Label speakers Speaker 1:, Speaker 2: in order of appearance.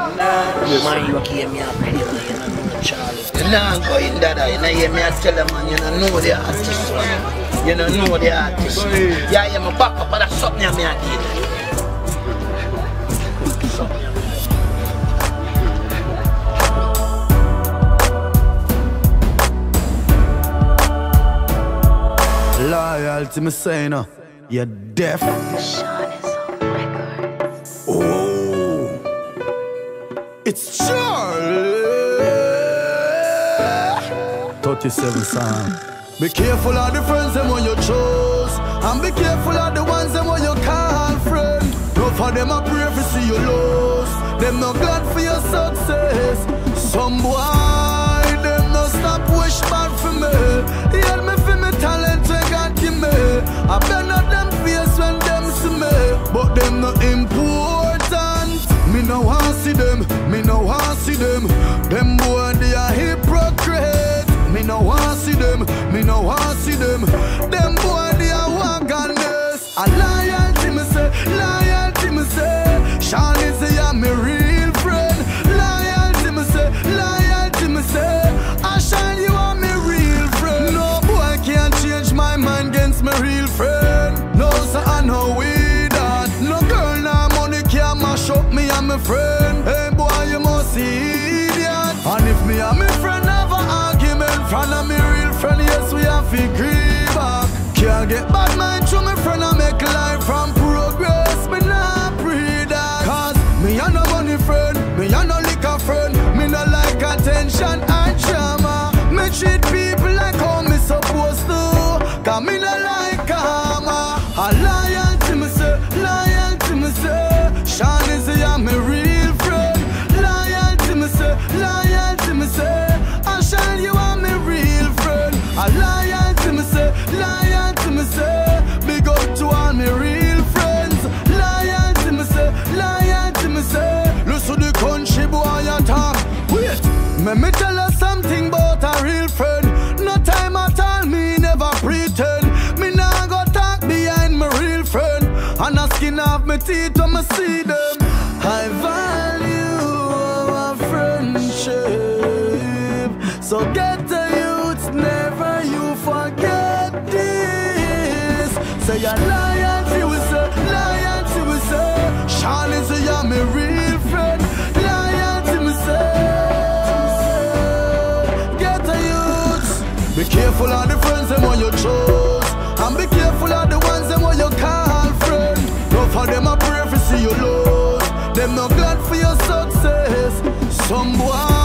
Speaker 1: Yes, man came here play, man, you don't know Charlie. You not go in that, you know, hear me I tell him, man, you don't know the artist, man. You don't know the artist. Yeah, I'm a back up, but that's something I did.
Speaker 2: Loyalty, me say no, you're deaf.
Speaker 3: Sean is on records.
Speaker 2: Oh, it's Charlie. 37 song. Be careful of the friends them when you choose, and be careful of the ones them when you call friend. No for them I pray for see you lose. Them not glad for your success. Some boy them no stop wish bad for me. Help me for me talent when God give me. I better them face when them see me, but them not important. Me no want see them, me no want see them. Them boy they are hypocrite. Me no want see them, me no want see them. Them boy they are wagonness. A loyalty me say. Sean is me real friend. Loyalty me say. I Sean you are me real friend. No boy can't change my mind against my real friend. No sir I know we that. No girl nah money can mash up me and my friend. Hey boy you must see idiot. And if me and my friend have an argument, front of me real friend, yes we have to agree back. Can't get bad mind to my friend and make life from progress. Me nah pray that. Cause me a no money friend, me a no liquor friend. Me no like attention and drama. Me treat people like how me supposed to. Cause me no like karma. A loyalty me say. Sean is me real friend. Loyalty me say. I Sean you are me real friend. A loyalty me say. Big up to all me real friends. Loyalty me say. Listen to the country boy a talk. Wait, me tell you something about a real friend. No time at all, me never pretend. Me nah go talk behind my real friend. And I skin off my teeth when I see them. I value our friendship. So get the youth, never you forget this. Say your loyalty we say. Sean is me real friend. Loyalty me say. Get the youth. Be careful of the friends them when you choose, and be careful of the ones them when you call friend. No for them I pray for see you lose. Them not glad for your success. Some boy